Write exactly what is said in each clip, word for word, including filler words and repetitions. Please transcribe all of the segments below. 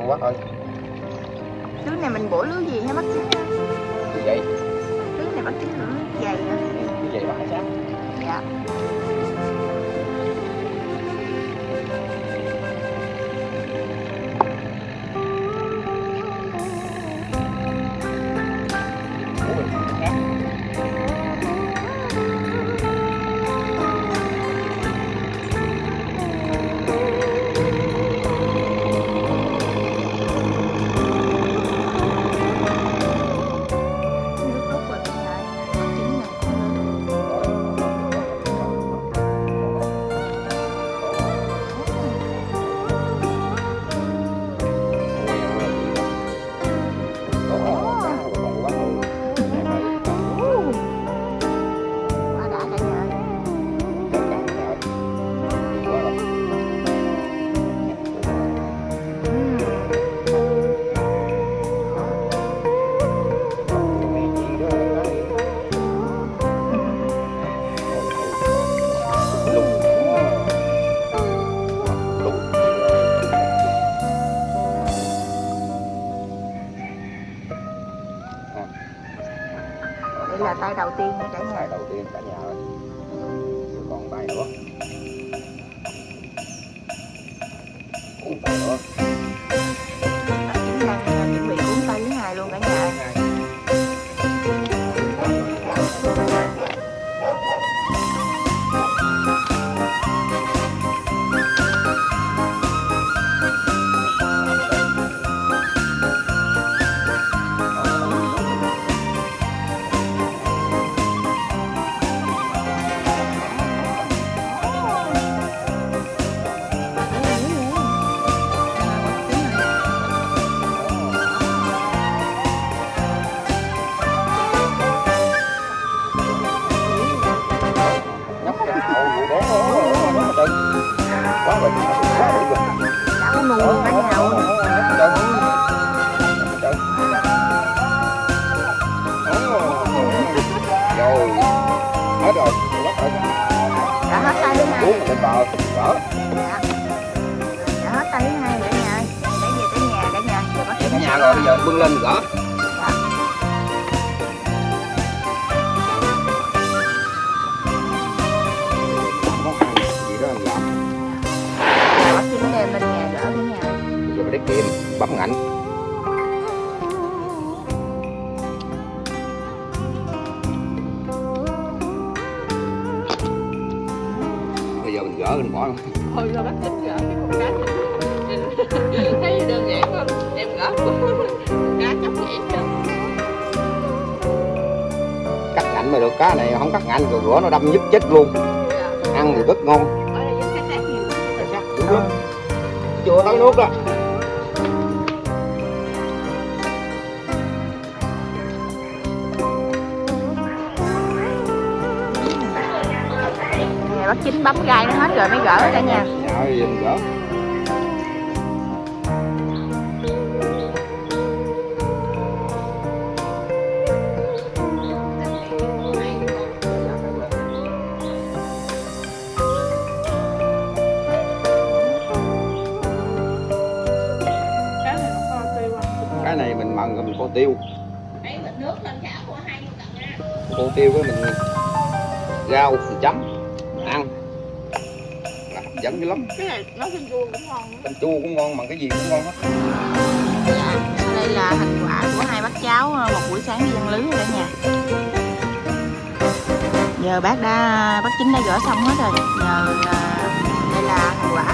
quá thôi. Lưới này mình bổ lưới gì hả bác Chính? Gì vậy? Lưới này bác Chính lưới dày hả? Như vậy bãi sáng. Dạ. Là tay đầu tiên nha cả nhà. Tay đầu tiên cả nhà ơi. Còn tay nữa. Cuốn tay nữa. Chính đang chuẩn bị cuốn tay thứ hai luôn cả nhà. Đau nù cả nhà ơi. Rồi, hết rồi, bắt rồi. Đã hết tay thứ hai. Cuốn lên bờ, đỡ. Dạ. Đã hết tay thứ hai cả nhà ơi. Để về tới nhà cả nhà. Giờ bác Cả nhà rồi, bây giờ bưng lên gỡ. Dạ. Gì đó anh làm. Bác Chính đem lên nhà gỡ cả nhà. Bây giờ phải lấy kim, bấm ngạnh. Bây giờ mình gỡ mình bỏ. Thôi rồi bác Chính gỡ cái con cá thấy đơn giản không? Em gỡ cá chóc vậy chứ. Cắt ngạnh mà được, cá này không cắt ngạnh rồi rửa nó đâm nhức chết luôn. Dạ. Ăn thì rất ngon. Ở đây vẫn sát sát nhiều. Sát sát dữ lắm. Chưa tới nước đó. Nè bác Chính bấm gai nó hết rồi mới gỡ cả nhà. Rồi giờ mình gỡ. Cái này mình mần rồi mình kho tiêu. Mấy bịch nước lên chảo của hai vô cận nha. Kho tiêu cái mình rau mình chấm mình ăn là hấp dẫn dữ lắm. Cái này nó thêm chua cũng ngon. Canh chua cũng ngon mà cái gì cũng ngon hết. Dạ, đây là thành quả của hai bác cháu một buổi sáng đi ăn lưới rồi cả nhà. Giờ bác đã bác Chính đã gỡ xong hết rồi. Giờ đây là thành quả.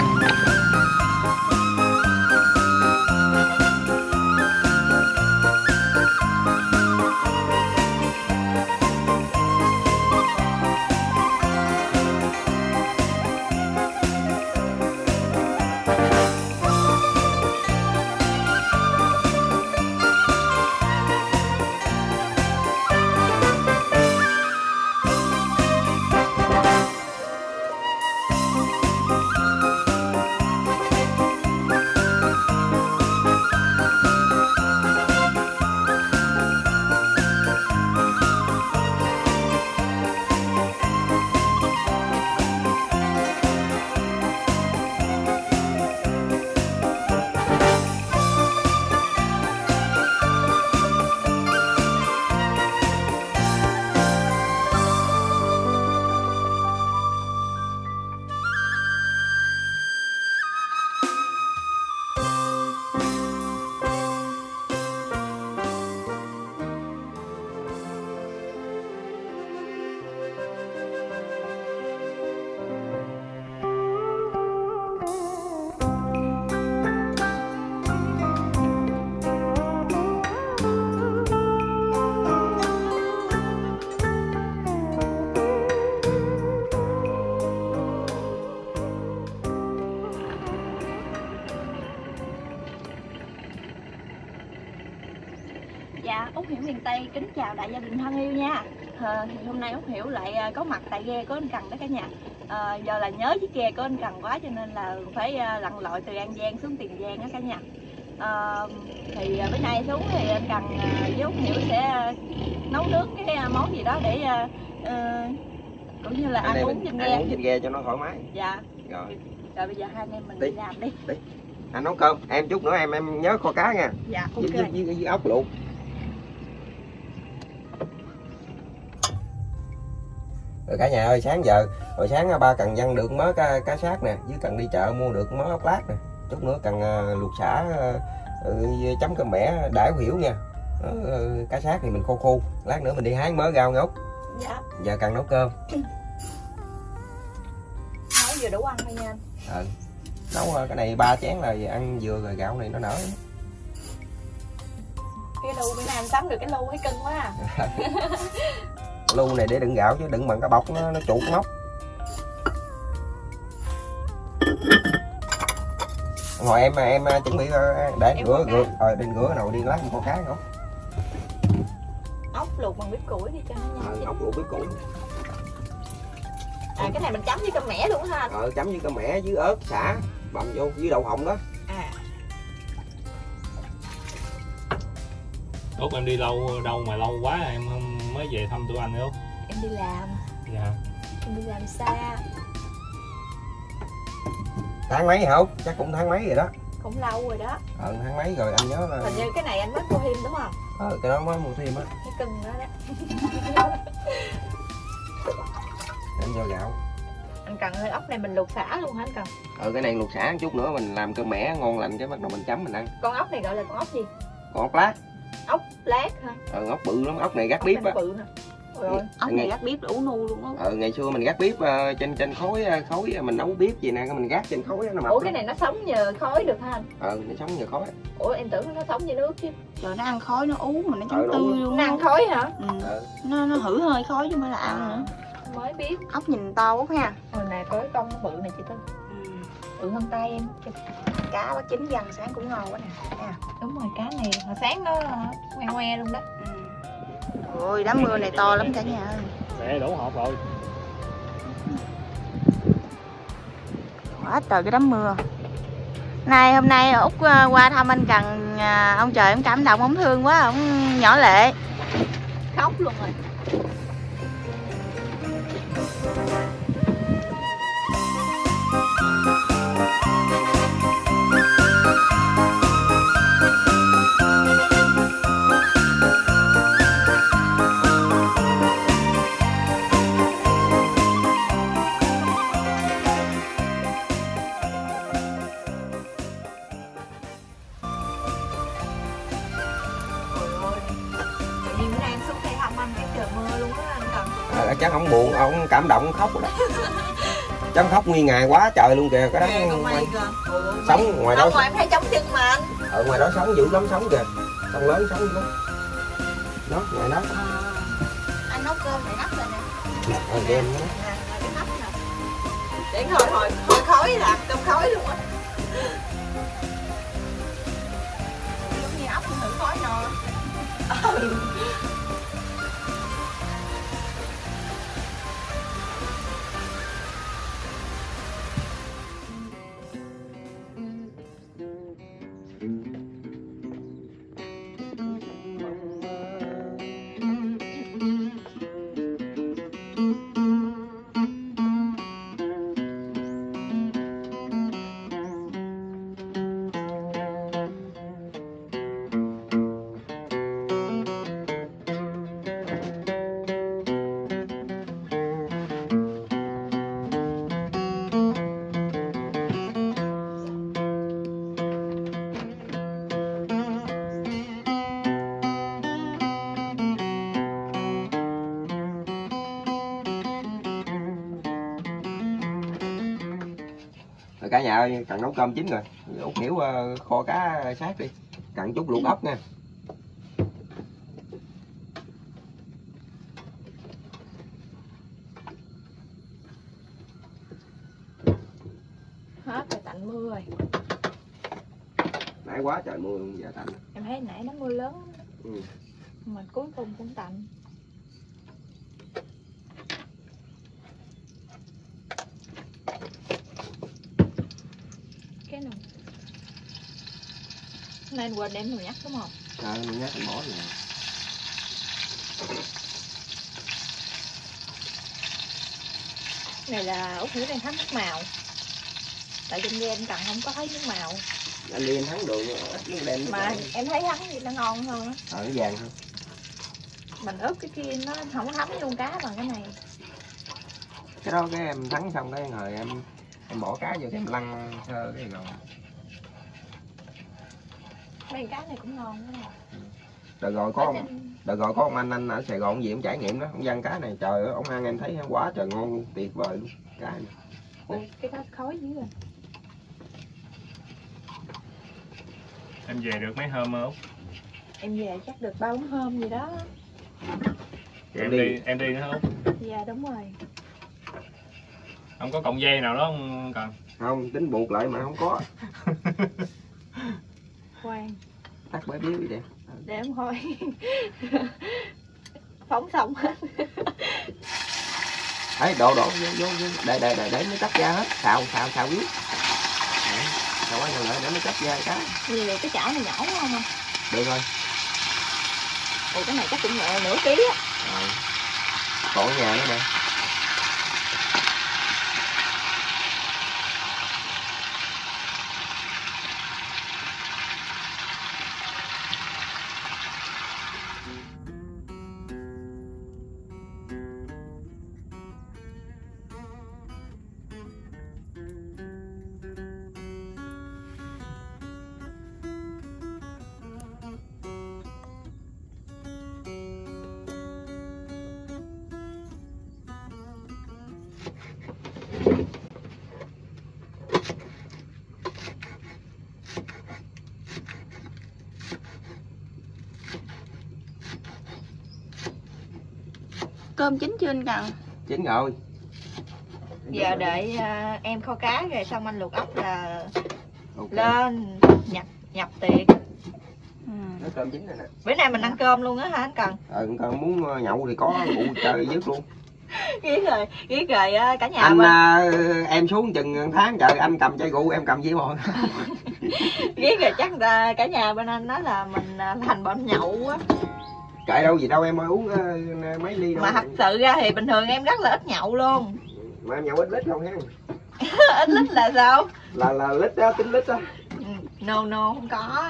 kính chào đại gia đình thân yêu nha. À, thì hôm nay Út Hiểu lại có mặt tại ghe của anh Cần đó cả nhà. À, giờ là nhớ chiếc ghe của anh Cần quá cho nên là phải lặn lội từ An Giang xuống Tiền Giang đó cả nhà. À, thì bữa nay xuống thì anh Cần với Út Hiểu sẽ nấu nước cái món gì đó để uh, cũng như là ăn uống trên ghe. Ăn uống trên ghe cho nó thoải mái. Dạ. Rồi. Rồi bây giờ hai anh em mình đi, đi làm đi. Đi. Anh nấu cơm, em chút nữa em em nhớ kho cá nha. Dạ, ok. Với, với, với, với ốc luộc. Rồi cả nhà ơi, sáng giờ hồi sáng ba Cần Văn được mớ cá, cá sát nè, với Cần đi chợ mua được mớ ốc lát nè, chút nữa Cần uh, luộc sả uh, chấm cơm mẻ đãi Hiểu nha. Uh, cá sát thì mình khô khô, lát nữa mình đi hái mớ rau ngốc. Dạ. Giờ Cần nấu cơm. Nấu vừa đủ ăn thôi nha anh. Ừ. Nấu cái này ba chén là ăn vừa rồi, gạo này nó nở. Cái lu bữa nay anh sắm được cái lu thấy cưng quá à. Lu này để đựng gạo chứ đựng bằng cái bọc nó nó chuột móc. Ngồi em em chuẩn bị để em rửa rửa rồi đi rửa nồi đi lát một con cá không? Ốc luộc bằng bếp củi đi cho nó nhanh. Ờ, ốc luộc bếp củi. À cái này mình chấm với cơm mẻ luôn ha. Ờ chấm với cơm mẻ với ớt xả bằm vô với đậu phộng đó. À. Út em đi lâu đâu mà lâu quá em mới về thăm tụi anh nữa Út? Em đi làm. Dạ. Em đi làm xa. Tháng mấy hả Út? Chắc cũng tháng mấy rồi đó. Cũng lâu rồi đó. Ờ tháng mấy rồi anh nhớ là. Hình như cái này anh mới mua thêm đúng không? Ờ cái đó mới mua thêm á. Cái cưng đó đó. Em cho gạo. Anh Cần ơi, ốc này mình luộc xả luôn hả anh Cần? Ờ cái này luộc xả một chút nữa mình làm cơm mẻ ngon lành cái bắt đầu mình chấm mình ăn. Con ốc này gọi là con ốc gì? Còn ốc lát. Ốc lát hả? Ờ ốc bự lắm, ốc này gác bếp á. Bự nè. Rồi. Ốc này gác bếp đủ nu luôn á. Ờ ngày xưa mình gác bếp uh, trên trên khối khối mình nấu bếp gì nè, mình gác trên khối nó mập. Ủa cái này nó sống nhờ khói được hả anh? Ờ nó sống nhờ khói. Ủa em tưởng nó sống với nước chứ. Rồi nó ăn khói nó ú mà nó Ờ, chống tươi luôn. Nó ăn khói hả? Ừ. Ờ. Nó nó hử hơi khói chứ không phải là ăn nữa. Mới biết. Ốc nhìn to quá ha. Hồi nè có cái con bự này chị Tư. Ừ. Bự hơn tay em. Cá bác chín dằn sáng cũng ngon quá nè. Nè. Đúng rồi, cá này hồi sáng nó ngoe ngoe luôn đó. Ừ. Ôi đám mưa này to lắm cả nhà ơi. Mẹ đổ hộp rồi. Quá trời cái đám mưa. Nay hôm nay Út qua thăm anh Cần, ông trời em cảm động, ông thương quá, ông nhỏ lệ. Khóc luôn rồi. À, chắc ông buồn, ông cảm động khóc rồi đó. Chắc khóc nguyên ngày quá trời luôn kìa, cái đó sống ngoài đó. Ngoài em thấy trống chân mà anh. Ở ngoài đó sống dữ lắm, sống kìa. Sông lớn sống dữ lắm. Đó, ngoài đó. À, anh nấu cơm này nắp lên nè. Ờ, đêm đó. Nè, cái nắp nè. Để hồi hồi hồi khói là cơm khói luôn á. Giống như ốc cũng thử khói no. Ừ. Rồi cả nhà ơi, Cần nấu cơm chín rồi. Út Hiểu uh, kho cá sát đi. Cần chút luộc ốc nha. Hết rồi, tạnh mưa rồi. Nãy quá trời mưa luôn, giờ tạnh. Em thấy nãy nó mưa lớn. Ừ. mà cuối cùng cũng tạnh. Cái này nên quên đem người nhắc đúng không? Ờ, mình nhắc mỏ nè. Này là út hiểu đang thắng nước màu. Tại trên ghe em cần không có thấy nước màu. Anh đi anh thắng được ít nó đen Mà em thấy thắng thì nó ngon hơn á. Ờ, nó vàng hơn. Mình ướp cái kia nó không có thấm luôn cá bằng cái này. Cái đó cái em thắng xong cái rồi em em bỏ cá vô cái em lăn sơ cái rồi. Mấy cá này cũng ngon đó. Đợt rồi có Ở ông, trên... đợt rồi có ông anh anh ở Sài Gòn gì ông trải nghiệm đó, ông văn cá này trời ơi, ông ăn em thấy quá trời ngon luôn, tuyệt vời luôn cá này. Ủa, cái cá khói dưới rồi. Em về được mấy hôm không? Em về chắc được ba bốn hôm gì đó. Em đi em đi nữa không? Dạ đúng rồi. Không có cọng dây nào đó không cần? Không, tính buộc lại mà không có. Khoan, Tắt bếp biếu đi đẹp. để em thôi. Phóng xong hết. Đấy, đổ đổ vô vô vô để để để để nó cắt ra hết, xào xào xào biếu. Đấy, xào qua xào lại để nó cắt ra cá. Như vậy cái chảo này nhỏ quá không à? Được rồi. Ủa cái này chắc cũng nửa, nửa ký á. Rồi. Còn ở nhà nữa nè. Cơm chín chưa anh Cần? Chín rồi. Giờ đợi uh, em kho cá rồi xong anh luộc ốc là Okay. lên nhập nhập tiệc. Ừ. Nó cơm chín rồi nè. Bữa nay mình ăn cơm luôn á hả anh Cần? Ờ, còn muốn nhậu thì có vụ chơi dứt luôn. Ghét rồi, ghét rồi cả nhà Anh bên... à, em xuống chừng tháng trời anh cầm chai rượu em cầm dĩa mồi. Ghét rồi chắc là cả nhà bên anh nói là mình thành bệnh nhậu quá. Kệ đâu gì đâu em ơi, uống uh, mấy ly đâu. Mà thật sự ra thì bình thường em rất là ít nhậu luôn. Mà em nhậu ít lít không ha? Ít lít là sao? Là là lít đó, tính lít đó. No no không có.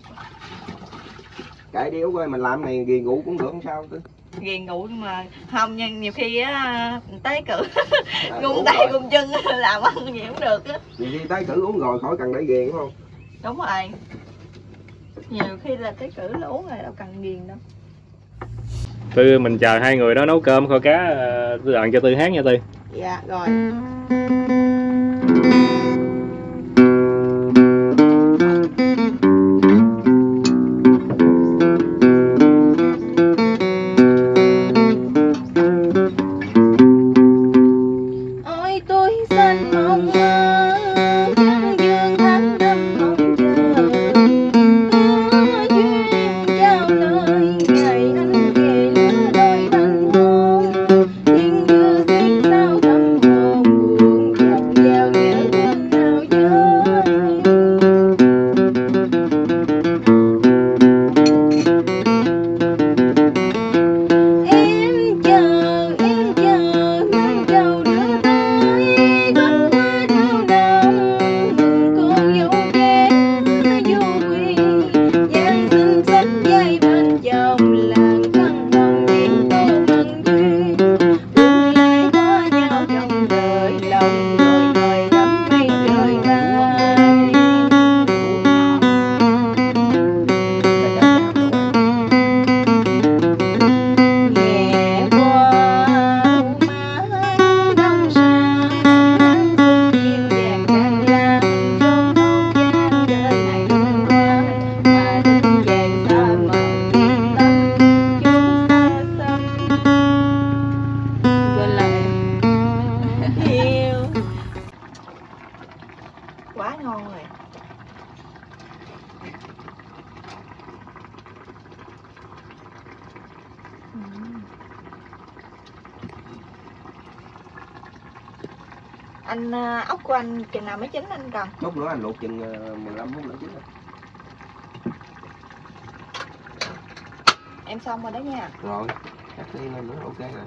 Kệ đi Út ơi, mình làm này ghiền ngủ cũng được không sao chứ. Ghiền ngủ nhưng mà không, nhưng nhiều khi á tới cử À, gung tay gung chân làm ăn gì cũng được á. Nhiều khi tới cử uống rồi khỏi cần để ghiền đúng không? Đúng rồi. Nhiều khi là tới cử là uống rồi đâu cần ghiền đâu. Tư mình chờ hai người đó nấu cơm kho cá, Tư đoạn cho Tư hát nha Tư. Dạ rồi. Ôi tôi xanh mong mơ trăng dương thắm đâm mong chờ có duyên trao lời ngày anh về lứa đôi thành hôn tiếng đưa tiếng sao tâm hồn buồn chợt giao nhớ Anh ốc của anh chừng nào mới chín anh cần? Chút nữa anh luộc chừng mười lăm phút nữa chín rồi. Em xong rồi đó nha. Rồi, cắt đi lên nữa ok rồi.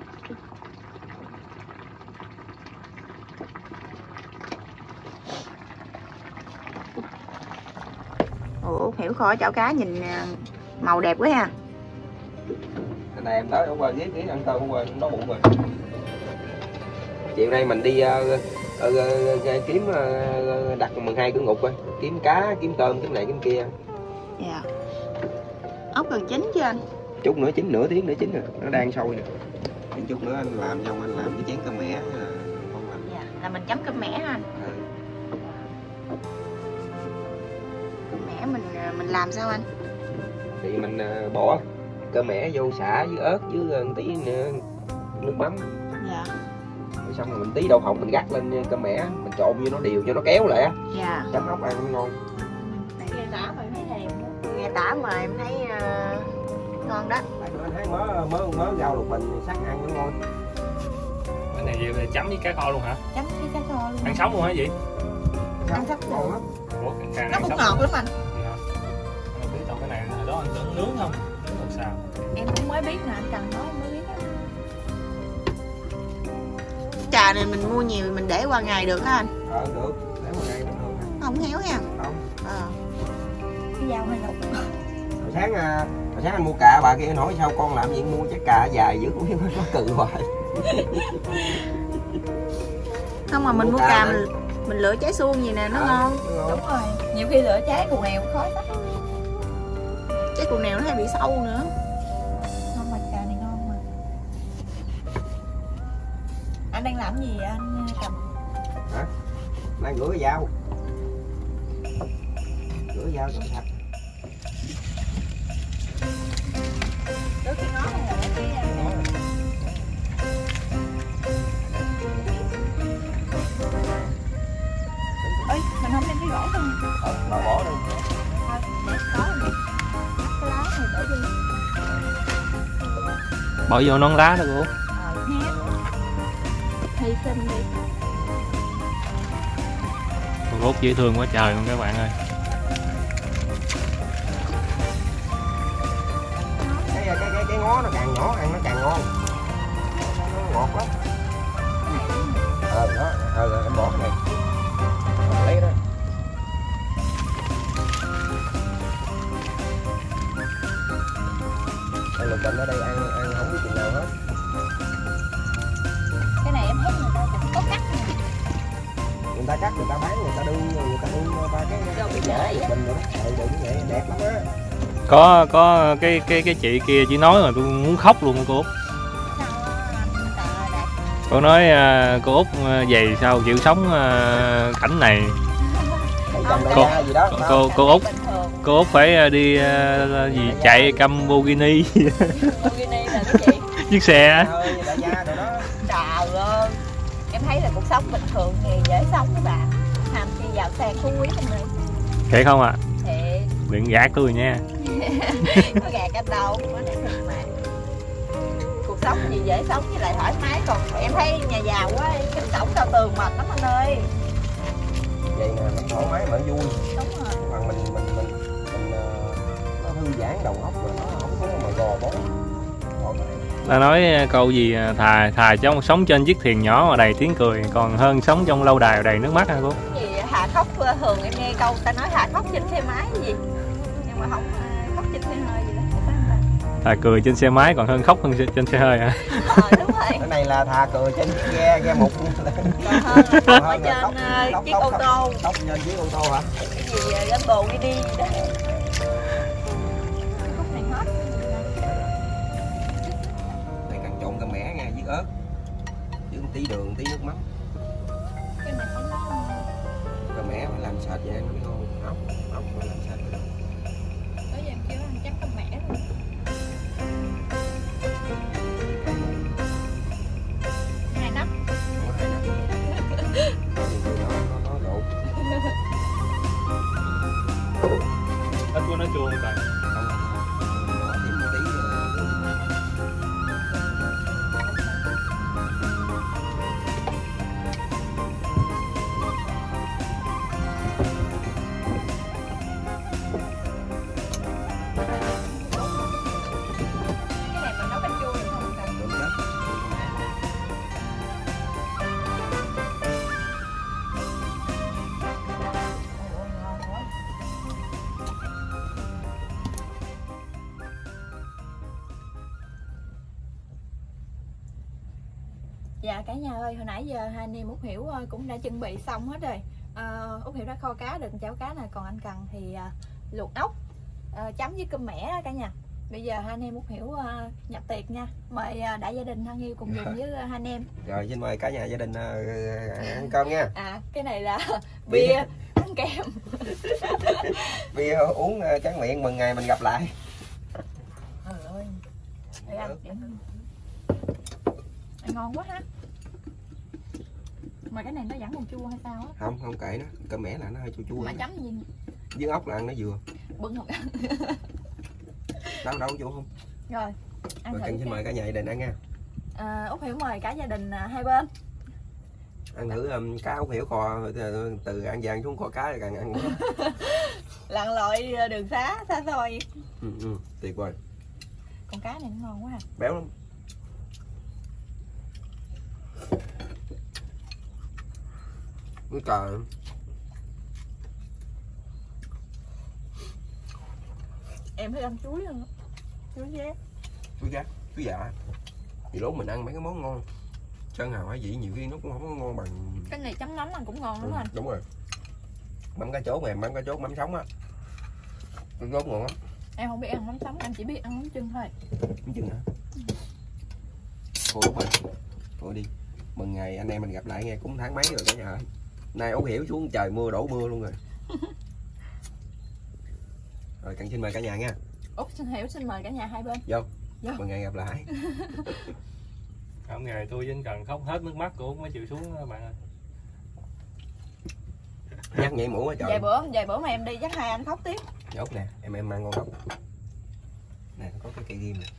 Ủa hiểu khỏi chảo cá nhìn màu đẹp quá ha. Cái này em tới hôm qua ghé ghé ăn cơm hôm qua đói bụng rồi. Chiều nay mình đi uh, uh, uh, kiếm uh, đặt mười hai cửa ngục coi, kiếm cá, kiếm tôm, kiếm này kiếm kia. Dạ. Ốc gần chín chưa anh? Chút nữa chín, nửa tiếng nữa chín rồi, nó đang sôi nè. Chút nữa anh làm xong anh làm cái chén cơm mẻ không làm. Dạ, là mình chấm cơm mẻ hả anh? Ừ. Cơm mẻ mình mình làm sao anh? Thì mình uh, bỏ cơm mẻ vô xả với ớt với uh, tí nữa, nước mắm. Dạ. Rồi xong rồi mình tí đậu phộng mình gắt lên cơm mẻ, mình trộn vô nó đều cho nó kéo lại á. Dạ. Chấm ốc ăn cũng ngon. Nghe tả mà em thấy thèm. Nghe tả mà em thấy uh, ngon đó. Tại bữa anh thấy mớ mớ mớ rau lục bình sắc ăn cũng ngon. Cái này gì chấm với cá kho luôn hả? Chấm với cá kho luôn. Ăn sống luôn hả gì? Ăn sắp ngon lắm. Ủa, càng nó ăn cũng sống ngọt lắm anh. Anh biết tao cái này hồi đó anh tưởng nướng không? Nướng làm sao? Em cũng mới biết nè, anh cần nói mới biết đó. Trà này mình mua nhiều mình để qua ngày được hả anh? Ờ được, để một ngày cũng được. Không héo ha. Không. Ờ. Cái dao hay lục. Hồi sáng hồi sáng anh mua cà, bà kia anh hỏi sao con làm gì mua trái cà dài dữ cũng nó cừ hoài. Không mà mình mua cà mình, mình lựa trái suông gì nè nó à, ngon. Đúng rồi. Nhiều khi lựa trái cù nèo khó lắm. Trái cù nèo nó hay bị sâu nữa. Không mà cà này ngon mà. Anh đang làm gì vậy anh Cầm? Hả? Đang rửa cái dao. Rửa dao cho sạch. Rửa cái ngó hay là lấy cái ơi, mình không đem cái gỗ không? Ờ, bà bỏ đi. Thôi, để có rồi. Cái lá này để đi. Bỏ vô nón lá đó cô. Ờ, hét. Hy sinh đi. Con Út dễ thương quá trời luôn các bạn ơi. Cái cái cái cái ngó nó càng nhỏ ăn nó càng ngon. Nó ngọt lắm. Ờ đó, ờ rồi em bỏ cái này. Lấy cái đó. Ăn lục bình ở đây ăn ăn không biết chừng nào hết. Cái này em thấy người ta cũng có cắt nè. Người ta cắt, người ta bán, người ta đu, người ta đu ba cái cái vỏ lục bình rồi đó. Ừ, đừng vậy, đẹp lắm á. Có có cái cái cái chị kia chỉ nói mà tôi muốn khóc luôn cô Út. Cô nói uh, cô Út uh, về sao chịu sống uh, cảnh này. Cô, cô, cô Út cô Út phải đi uh, gì chạy Lamborghini chiếc xe. Trời ơi, em thấy là cuộc sống bình thường thì dễ sống các bạn, làm chi giàu sang phú quý không này. Thiệt không ạ? À? Thiệt. Đừng gạt tôi nha. Có gạt anh đâu, có này thiệt mà. Cuộc sống gì dễ sống với lại thoải mái, còn em thấy nhà giàu quá, kính cổng cao tường mệt lắm anh ơi. Vậy nè, mình thoải mái mà vui. Đúng rồi. Còn mình mình mình mình uh, nó thư giãn đầu óc rồi nó không có mà gò bó. Ta nói câu gì thà thà trong sống trên chiếc thuyền nhỏ mà đầy tiếng cười còn hơn sống trong lâu đài đầy nước mắt hả cô? Cái gì Hà khóc thường em nghe câu ta nói Hà khóc trên xe máy cái gì, nhưng mà không khóc trên xe hơi gì đó. Thà cười trên xe máy còn hơn khóc hơn trên xe hơi hả? Ờ đúng rồi. Cái này là thà cười trên chiếc ghe ghe mục. Còn hơn là khóc ở trên tóc, uh, chiếc tóc, ô tô. Tóc trên chiếc ô tô hả? Cái gì Lamborghini gì đó. Khóc này hết. Này cần trộn cà mẻ nha, với ớt, với một tí đường, tí nước mắm. Cái này phải nó Cà mẻ phải làm sạch vậy ăn mới ngon. Ốc, ốc phải làm sạch rồi. tới giờ em kêu anh chắc cơm mẻ rồi. Hai nắp. Có hai nắp. Nó nó nó lộn. Ít của nó chua không trời? Không, bỏ thêm một tí đường. Dạ cả nhà ơi, hồi nãy giờ hai anh em Út Hiểu cũng đã chuẩn bị xong hết rồi. à, Út Hiểu đã kho cá được chảo cá này, còn anh Cần thì à, luộc ốc à, chấm với cơm mẻ đó cả nhà. Bây giờ hai anh em Út Hiểu à, nhập tiệc nha. Mời à, đại gia đình thân yêu cùng dùng với hai anh em. Rồi xin mời cả nhà gia đình uh, ăn cơm nha. À cái này là bia ăn kèm. Bia uống uh, tráng miệng mừng ngày mình gặp lại. Trời ơi, để ăn, để ăn. Ăn ngon quá ha. Mà cái này nó vẫn còn chua hay sao á? Không, không kệ nó, cơm mẻ là nó hơi chua chua. Mà chấm gì? Với ốc là ăn nó vừa. Bưng một ăn. Đâu đâu chua không? Rồi, ăn Rồi thử. Cần xin mời cả nhà gia đình ăn nha. À, Út Hiểu mời cả gia đình à, hai bên. Ăn thử um, cá Út Hiểu kho từ, từ An Giang xuống kho cá rồi càng ăn nữa. Lặn lội đường xá xa xôi. Ừ, ừ, tuyệt vời. Con cá này nó ngon quá ha. Béo lắm. Cái cà Em thích ăn chuối hơn. Chuối ghé. chuối gác, chuối dạ. Thì lúc mình ăn mấy cái món ngon Sơn Hào Hải Vị nhiều khi nó cũng không có ngon bằng. Cái này chấm mắm ăn cũng ngon Ừ, lắm anh. đúng rồi. Mắm cá chốt này, mắm cá chốt, mắm sống á. Cái chốt ngon lắm. Em không biết ăn mắm sống, em chỉ biết ăn mắm chưng thôi. Mắm chừng hả? Thôi Út ơi, thôi đi. Mừng ngày anh em mình gặp lại nghe, cũng tháng mấy rồi cả nhà ơi. Nay Út Hiểu xuống trời mưa đổ mưa luôn rồi. Rồi Cần xin mời cả nhà nha. Út xin Hiểu xin mời cả nhà hai bên. Vô. Vô. Mừng ngày gặp lại. Hôm ngày tôi với anh Cần khóc hết nước mắt, cô mới chịu xuống các bạn ơi. Nhắc nhảy mũ quá trời. Vài bữa, vài bữa mà em đi chắc hai anh khóc tiếp. Ốc nè, em em ăn con ốc. Nè, có cái cây ghim nè.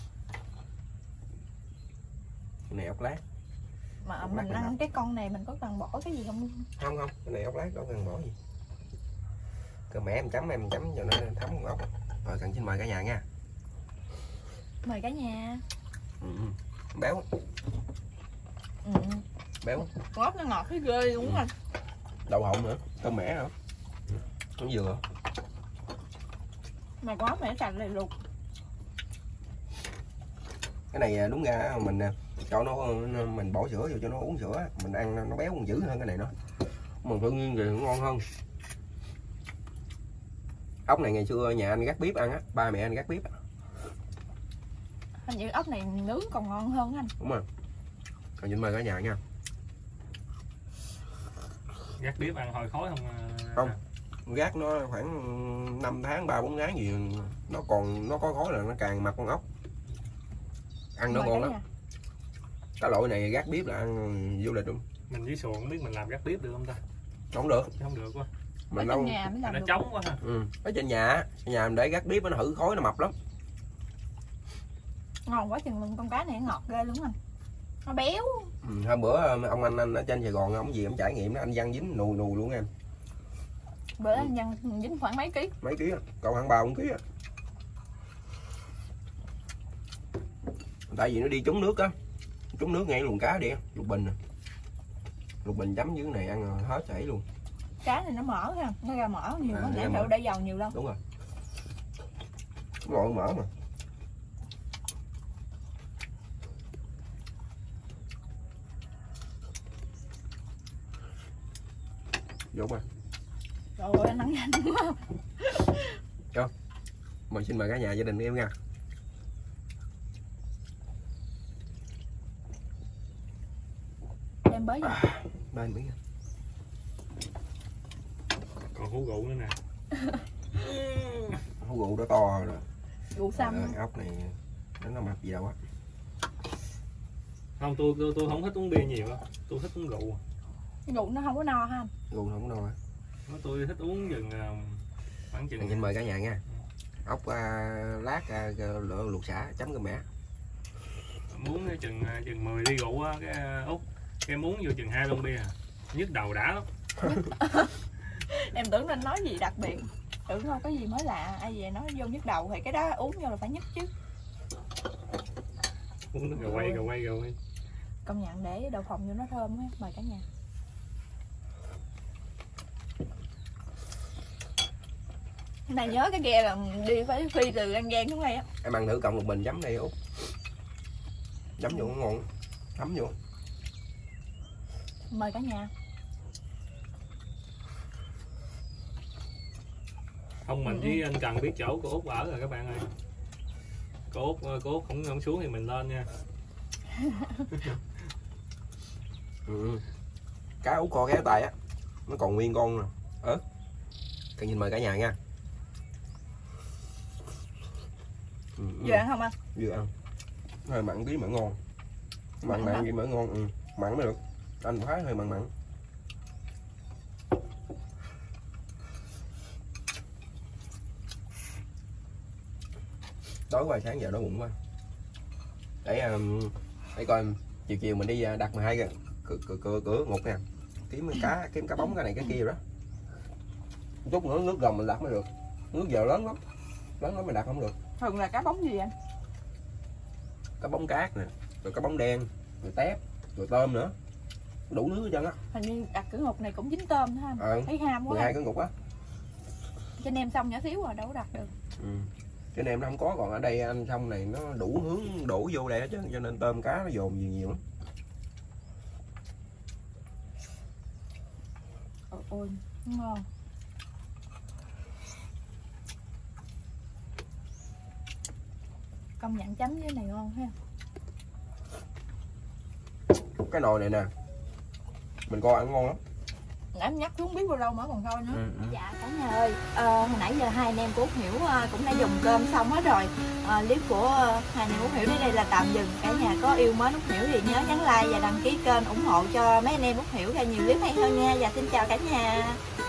Cái này ốc lát. Mà Ốc mình lát ăn nè. cái con này mình có cần bỏ cái gì không? Không không, cái này ốc lát đâu cần bỏ gì. Cơm mẹ em chấm em chấm cho nó thấm con ốc. Rồi Cần xin mời cả nhà nha. Mời cả nhà. Ừ, ừ. Béo, Ừ. béo. Con ốc nó ngọt cái ghê luôn Ừ. anh. Đậu hộng nữa, cơm mẻ nữa. Nó vừa. Mà con ốc này sạch này luộc. Cái này đúng ra mình cho nó mình bỏ sữa vô cho nó uống sữa, mình ăn nó béo còn dữ hơn cái này nữa. Mà tự nhiên thì ngon hơn. Ốc này ngày xưa nhà anh gác bếp ăn á, ba mẹ anh gác bếp. Hình như ốc này nướng còn ngon hơn anh. Đúng rồi. Còn xin mời cả nhà nha. Gác bếp ăn hồi khói không? Không. Gác nó khoảng năm tháng, ba bốn tháng gì nó còn nó có khói là nó càng mặc con ốc. Ăn nó Mời ngon cả lắm. nhà. Cái loại này gác bếp là ăn du lịch luôn. Mình với xuồng không biết mình làm gác bếp được không ta? Không được. Chứ không được quá. Mình Ở đâu. trong nhà mới làm Nó được. trống quá ha. Ừ. Ở trên nhà, trên nhà mình để gác bếp nó hử khói nó mập lắm. Ngon quá chừng luôn, con cá này nó ngọt ghê luôn anh. Nó béo. Ừ. Hôm bữa ông anh anh ở trên Sài Gòn ông gì ông trải nghiệm đó, anh Văn dính nùi nùi luôn em. Bữa anh Văn dính khoảng mấy ký. Mấy ký á, còn khoảng ba bốn ký á. Tại vì nó đi trúng nước á, trúng nước ngay luồng cá đi, lục bình nè. Lục bình chấm dưới này ăn hết chảy luôn. Cá này nó mỡ ha, nó ra mỡ nhiều À, quá, nãy ra mỡ. đâu để dầu nhiều đâu. Đúng rồi. Ngọn mỡ mà. Vô mà. Trời ơi, anh ăn nhanh quá. Mời xin mời cả nhà gia đình em nha. Em bới vô. À, ba miếng. Còn hú rượu nữa nè. Hú rượu đó to rồi. Rượu xăm. Trời ơi, ốc này nó nó mập gì đâu á. Không, tôi, tôi tôi không thích uống bia nhiều á. Tôi thích uống rượu. Rượu nó không có no ha anh. Rượu không có đâu á. Tôi thích uống chừng khoảng chừng. Mình xin mời cả nhà nha. Ốc à, lát à, luộc sả chấm cơm mẻ. Muốn chừng chừng mười ly rượu á, cái Út cái muốn vô chừng hai lon bia à. Nhức đầu đã lắm. Em tưởng nên nói gì đặc biệt. Tưởng không có gì mới lạ, ai về nói vô nhức đầu thì cái đó uống vô là phải nhức chứ. Uống nước gà quay gà quay gà quay. Công nhận để đậu phộng vô nó thơm á, mời cả nhà. Này nhớ cái ghe là đi phải phi từ An Giang xuống đây á. Em ăn thử cộng một bình chấm đây Út. Chấm vô nó ngon. Chấm vô. Mời cả nhà. Không, mình với anh Cần biết chỗ cô Út ở rồi các bạn ơi. Cô Út cô Út không không xuống thì mình lên nha. Ừ. Cá út kho kéo tay á, nó còn nguyên con nè. Ớt. Cần nhìn mời cả nhà nha. Ừ, ừ. Vừa ăn không anh? Vừa ăn. Hơi mặn tí mà ngon. Mặn mặn gì mà ngon. Ừ. Mặn mới được. Anh thấy hơi mặn mặn. Tối qua sáng giờ đói bụng quá. Để um, để coi chiều chiều mình đi đặt mười hai cái cửa cửa cửa, cửa ngục nè, kiếm cá kiếm cá bóng cái này cái kia đó. Chút nữa nước gồng mình đặt mới được. Nước giờ lớn lắm, lớn lắm mình đặt không được. Thường là cá bóng gì vậy? Cá bóng cát nè, rồi cá bóng đen, rồi tép, rồi tôm nữa, đủ nước hết trơn á. Hình như đặt cửa ngục này cũng dính tôm ha. Ờ, thấy ham quá. mười hai cái ngục á. Cho nem xong nhỏ xíu rồi đâu có đặt được. Ừ. Cái nem nó không có, còn ở đây anh xong này nó đủ hướng đổ vô đây hết trơn, cho nên tôm cá nó dồn nhiều nhiều lắm. Ôi, ôi ngon. Công nhận chấm với này ngon ha. Cái nồi này nè, mình coi ăn ngon lắm. Nãy em nhắc xuống biết bao lâu mà còn thôi nữa. Ừ, ừ. Dạ cả nhà ơi, à, hồi nãy giờ hai anh em của Út Hiểu à, cũng đã dùng cơm xong hết rồi. à, Clip của à, hai anh em Út Hiểu đến đây là tạm dừng. Cả nhà có yêu mến Út Hiểu thì nhớ nhấn like và đăng ký kênh ủng hộ cho mấy anh em Út Hiểu ra nhiều clip hay hơn nha. Và xin chào cả nhà.